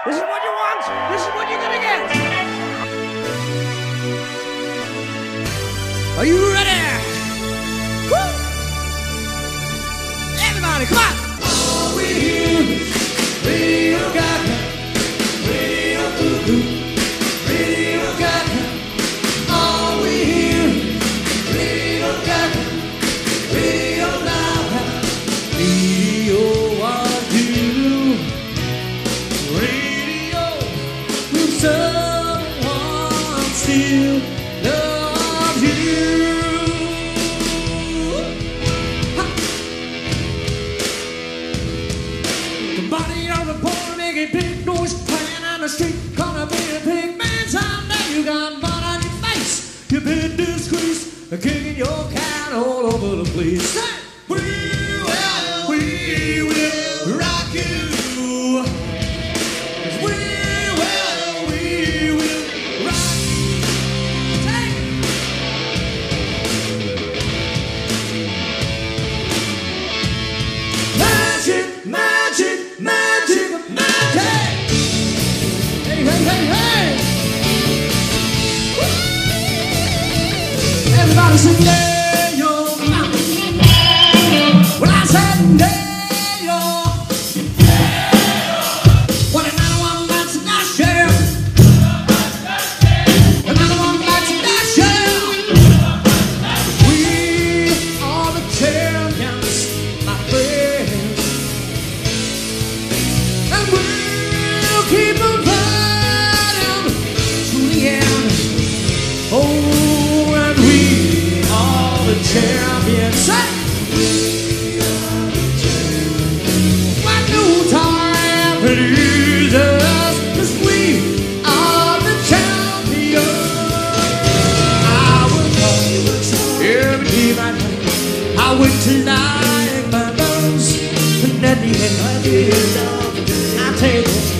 This is what you want. This is what you're gonna get. Are you ready? Woo! Everybody, come on. All we hear is Radio Gaga, Radio Cuckoo, Radio Gaga. All we hear is Radio Gaga, Radio Gaga. Radio wants you. Radio will someone still love you. The body of the boy making big noise, playing on the street, gonna be a big man someday. You got mud on your face, you've been disgraced, kicking your can all over the place. We will rock you. We will rock you. Take it. Magic, magic, magic, magic. Hey, hey, hey, hey. Woo. Everybody sing there, yo. When I said there, yo. When another one bites the dash, yeah. Another one bites the dash, yeah. We are the champions, my friends. And we'll keep on fighting to the end. Oh, and we are the champions. Say, we are the champions. What no time to lose us, 'cause we are the champions. I will come every day by night. I wait till I ache my bones, and at the end I take